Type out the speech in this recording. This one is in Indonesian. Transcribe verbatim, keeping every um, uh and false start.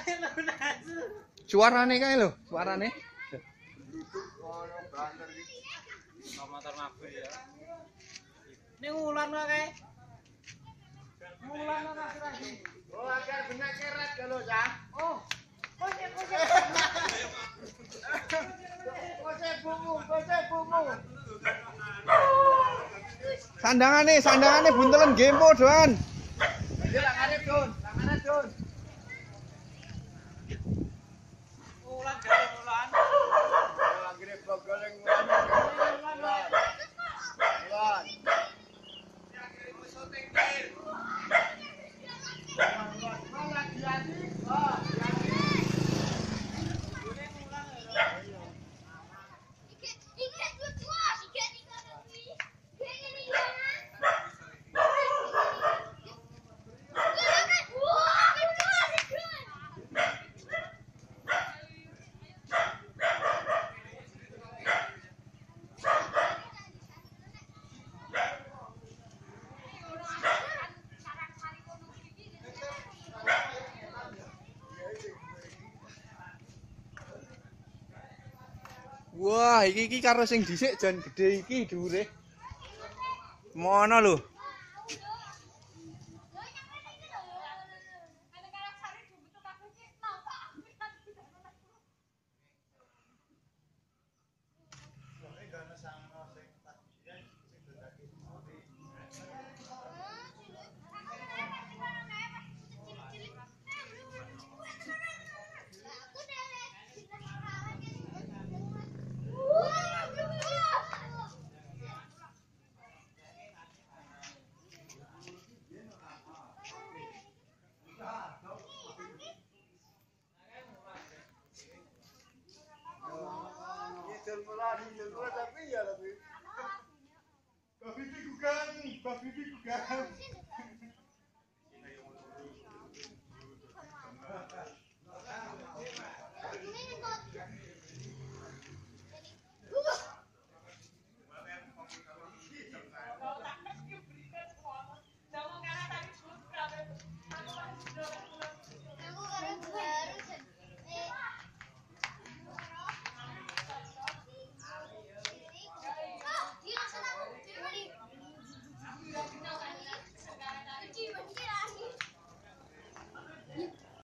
Suarane kae lho, suarane. Motor mabur ya. Ini ngulan kok kae. Ngulan kok lagi. Oh, agar benak keret kalau ya. Oh. Kose kose. Kose bungu, kose bungu. Sandangane, sandangane buntelen gempo doan. Dia langane Don, langane Don. Ngulan gawe ngulan. Lagi rebok goreng ngulan. Ngulan. Ngulan. Wah, iki iki karo sing dhisik jan gedhe iki dhuwure. Mono lho. Tapi ya tapi. Babi kugan, babi kugan.